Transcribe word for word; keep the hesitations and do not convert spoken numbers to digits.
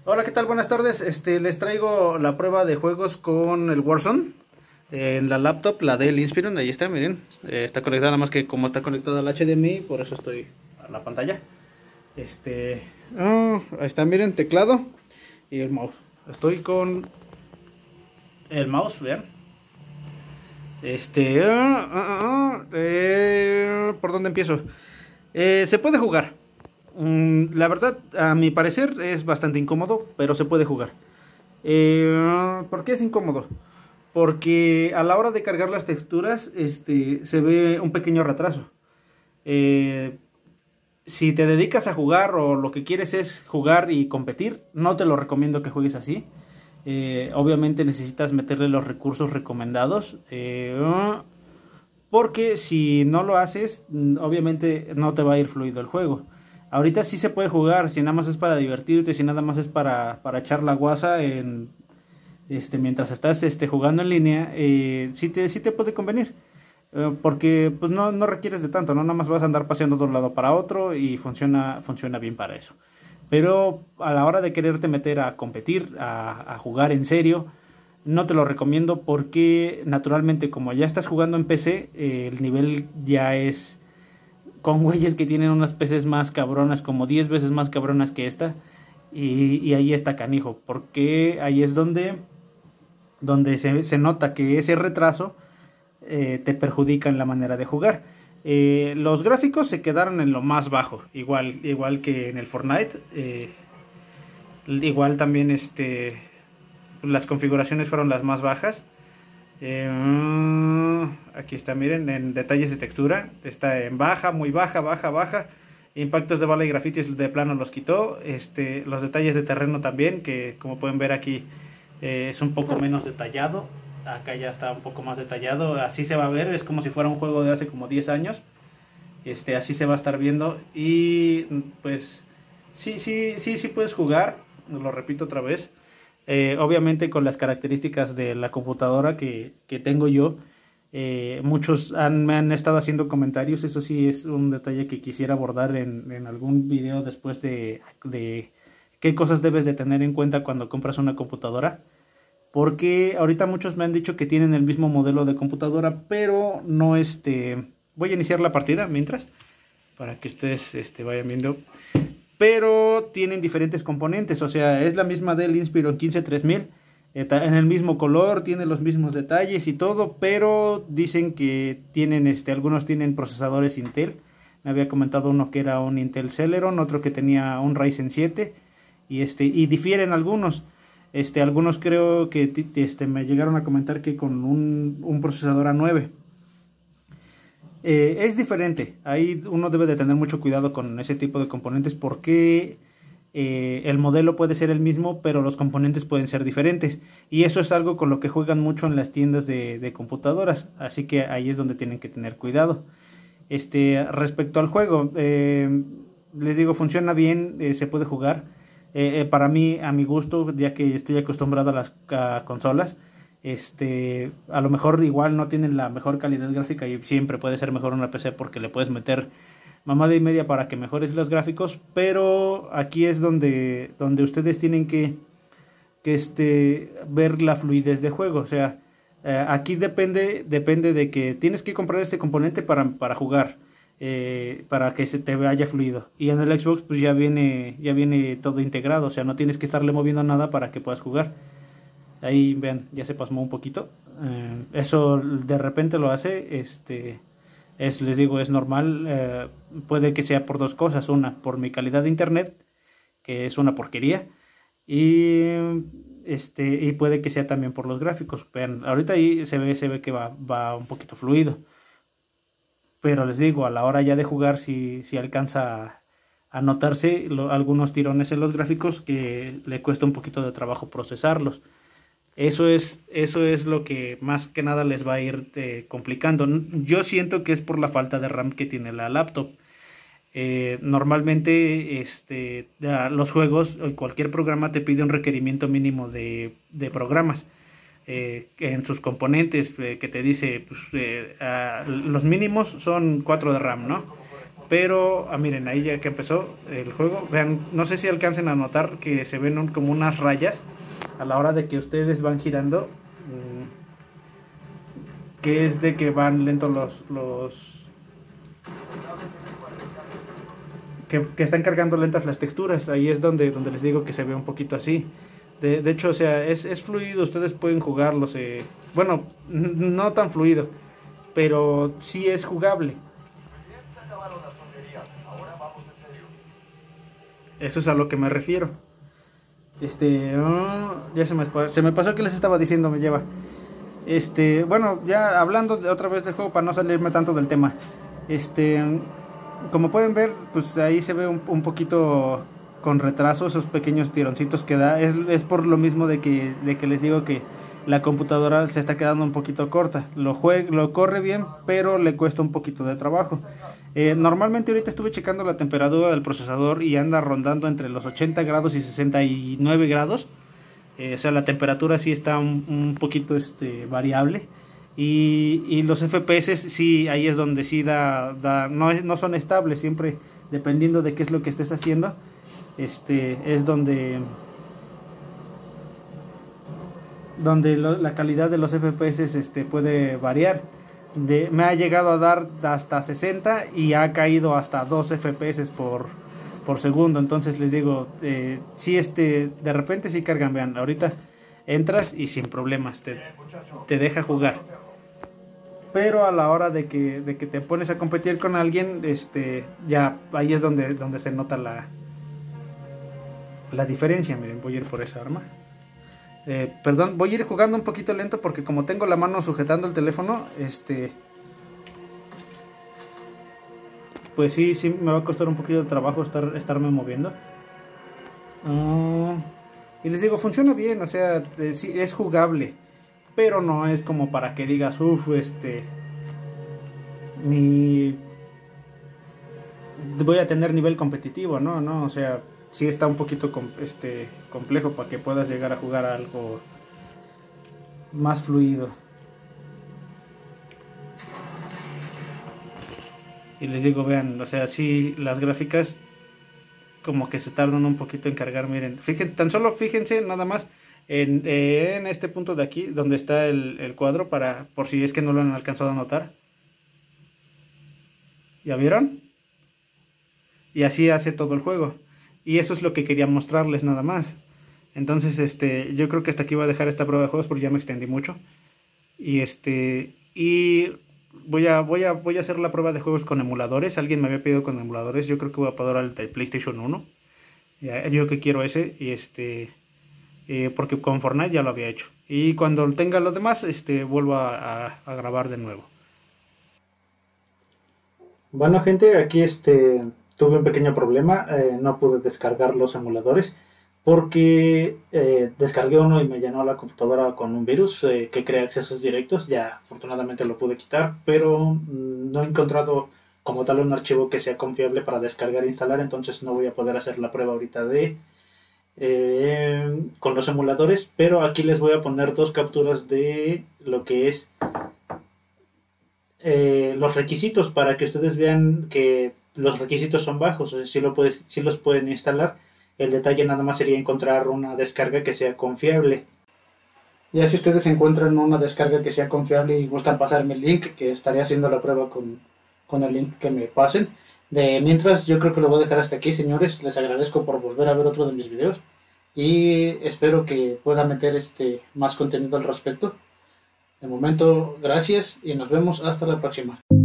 Hola, ¿qué tal? Buenas tardes. Este, les traigo la prueba de juegos con el Warzone eh, en la laptop, la Dell Inspiron. Ahí está, miren. Eh, está conectada, nada más que como está conectada al H D M I, por eso estoy a la pantalla. Este, oh, ahí está, miren, teclado y el mouse. Estoy con el mouse, vean. Este, uh, uh, uh, eh, ¿por dónde empiezo? Eh, se puede jugar. La verdad, a mi parecer es bastante incómodo, pero se puede jugar. Eh, ¿Por qué es incómodo? Porque a la hora de cargar las texturas este, se ve un pequeño retraso. Eh, si te dedicas a jugar o lo que quieres es jugar y competir, no te lo recomiendo que juegues así. Eh, obviamente necesitas meterle los recursos recomendados. Eh, porque si no lo haces, obviamente no te va a ir fluido el juego. Ahorita sí se puede jugar, si nada más es para divertirte, si nada más es para, para echar la guasa en, este, mientras estás este, jugando en línea, eh, sí, te, sí te puede convenir. Eh, porque pues no, no requieres de tanto, ¿no? Nada más vas a andar paseando de un lado para otro y funciona, funciona bien para eso. Pero a la hora de quererte meter a competir, a, a jugar en serio, no te lo recomiendo porque naturalmente como ya estás jugando en P C, eh, el nivel ya es... con güeyes que tienen unas P Cs más cabronas, como diez veces más cabronas que esta. Y, y ahí está canijo. Porque ahí es donde, donde se, se nota que ese retraso eh, te perjudica en la manera de jugar. Eh, los gráficos se quedaron en lo más bajo. Igual, igual que en el Fortnite. Eh, igual también este, las configuraciones fueron las más bajas. Eh, aquí está, miren, en detalles de textura está en baja, muy baja, baja, baja. Impactos de bala y grafitis de plano los quitó. Este, los detalles de terreno también, que como pueden ver aquí eh, es un poco menos detallado. Acá ya está un poco más detallado. Así se va a ver, es como si fuera un juego de hace como diez años. Este, así se va a estar viendo. Y pues sí, sí, sí, sí puedes jugar. Lo repito otra vez. Eh, obviamente con las características de la computadora que, que tengo yo, eh, muchos han, me han estado haciendo comentarios. Eso sí es un detalle que quisiera abordar en, en algún video después de, de qué cosas debes de tener en cuenta cuando compras una computadora, porque ahorita muchos me han dicho que tienen el mismo modelo de computadora, pero no este... Voy a iniciar la partida mientras, para que ustedes este, vayan viendo. Pero tienen diferentes componentes, o sea, es la misma Dell Inspiron quince tres mil, eh, en el mismo color, tiene los mismos detalles y todo, pero dicen que tienen, este, algunos tienen procesadores Intel. Me había comentado uno que era un Intel Celeron, otro que tenía un Ryzen siete, y, este, y difieren algunos. Este, algunos creo que este, me llegaron a comentar que con un, un procesador A nueve. Eh, es diferente, ahí uno debe de tener mucho cuidado con ese tipo de componentes porque eh, el modelo puede ser el mismo, pero los componentes pueden ser diferentes. Y eso es algo con lo que juegan mucho en las tiendas de, de computadoras, así que ahí es donde tienen que tener cuidado. Este, respecto al juego, eh, les digo, funciona bien, eh, se puede jugar. Eh, eh, para mí, a mi gusto, ya que estoy acostumbrado a las a consolas, Este, a lo mejor igual no tienen la mejor calidad gráfica y siempre puede ser mejor una P C porque le puedes meter mamada y media para que mejores los gráficos, pero aquí es donde, donde ustedes tienen que, que este, ver la fluidez de juego. O sea, eh, aquí depende, depende de que tienes que comprar este componente para, para jugar, eh, para que se te vaya fluido. Y en el Xbox pues ya viene, ya viene todo integrado, o sea, no tienes que estarle moviendo nada para que puedas jugar. Ahí vean, ya se pasmó un poquito. Eh, eso de repente lo hace. Este, es, les digo, es normal. Eh, puede que sea por dos cosas. Una, por mi calidad de internet, que es una porquería. Y, este, y puede que sea también por los gráficos. Vean, ahorita ahí se ve, se ve que va, va un poquito fluido. Pero les digo, a la hora ya de jugar, si, si alcanza a, a notarse lo, algunos tirones en los gráficos que le cuesta un poquito de trabajo procesarlos. Eso es, eso es lo que más que nada les va a ir eh, complicando. Yo siento que es por la falta de RAM que tiene la laptop. Eh, normalmente este, los juegos o cualquier programa te pide un requerimiento mínimo de, de programas eh, en sus componentes, eh, que te dice pues, eh, uh, los mínimos son cuatro de RAM, ¿no? Pero, ah, miren, ahí ya que empezó el juego, vean, no sé si alcancen a notar que se ven un, como unas rayas a la hora de que ustedes van girando, mmm, que es de que van lentos los... los que, que están cargando lentas las texturas. Ahí es donde, donde les digo que se ve un poquito así. De, de hecho, o sea, es, es fluido, ustedes pueden jugarlo. Se, bueno, no tan fluido, pero sí es jugable. Eso es a lo que me refiero. Este, oh, ya se me, se me pasó que les estaba diciendo, me lleva. Este, bueno, ya hablando de, otra vez del juego para no salirme tanto del tema. Este, como pueden ver, pues ahí se ve un, un poquito con retraso esos pequeños tironcitos que da. Es, es por lo mismo de que, de que les digo que la computadora se está quedando un poquito corta. Lo, juega, lo corre bien, pero le cuesta un poquito de trabajo. Eh, normalmente ahorita estuve checando la temperatura del procesador y anda rondando entre los ochenta grados y sesenta y nueve grados. Eh, o sea, la temperatura sí está un, un poquito este, variable. Y, y los F P S sí, ahí es donde sí da, da no, es, no son estables, siempre dependiendo de qué es lo que estés haciendo. Este, es donde... donde lo, la calidad de los F P S este, puede variar. De, me ha llegado a dar hasta sesenta y ha caído hasta dos F P S por, por segundo. Entonces les digo, eh, si este, de repente sí cargan. Vean, ahorita entras y sin problemas te, te deja jugar. Pero a la hora de que, de que te pones a competir con alguien, este, ya ahí es donde, donde se nota la, la diferencia. Miren, voy a ir por esa arma. Eh, perdón, voy a ir jugando un poquito lento porque como tengo la mano sujetando el teléfono, este, pues sí, sí me va a costar un poquito de trabajo estar, estarme moviendo. Uh, y les digo, funciona bien, o sea, eh, sí, es jugable, pero no es como para que digas, uff, este, mi, voy a tener nivel competitivo, no, no, o sea, sí está un poquito este, complejo para que puedas llegar a jugar a algo más fluido. Y les digo, vean, o sea, sí, las gráficas como que se tardan un poquito en cargar. Miren, fíjense, tan solo fíjense nada más en, en este punto de aquí, donde está el, el cuadro, para por si es que no lo han alcanzado a notar. ¿Ya vieron? Y así hace todo el juego. Y eso es lo que quería mostrarles nada más. Entonces, este, yo creo que hasta aquí voy a dejar esta prueba de juegos porque ya me extendí mucho. Y este, y voy a, voy a, voy a hacer la prueba de juegos con emuladores. Alguien me había pedido con emuladores. Yo creo que voy a poder al de PlayStation uno. Ya, yo que quiero ese. Y este, eh, porque con Fortnite ya lo había hecho. Y cuando tenga lo demás, este, vuelvo a, a, a grabar de nuevo. Bueno, gente, aquí este... tuve un pequeño problema, eh, no pude descargar los emuladores porque eh, descargué uno y me llenó la computadora con un virus eh, que crea accesos directos. Ya afortunadamente lo pude quitar, pero mmm, no he encontrado como tal un archivo que sea confiable para descargar e instalar, entonces no voy a poder hacer la prueba ahorita de eh, con los emuladores, pero aquí les voy a poner dos capturas de lo que es eh, los requisitos para que ustedes vean que los requisitos son bajos, o sea, sí, lo puedes, sí los pueden instalar. El detalle nada más sería encontrar una descarga que sea confiable. Ya si ustedes encuentran una descarga que sea confiable y gustan pasarme el link, que estaré haciendo la prueba con, con el link que me pasen. De mientras, yo creo que lo voy a dejar hasta aquí, señores. Les agradezco por volver a ver otro de mis videos y espero que pueda meter este más contenido al respecto. De momento, gracias y nos vemos hasta la próxima.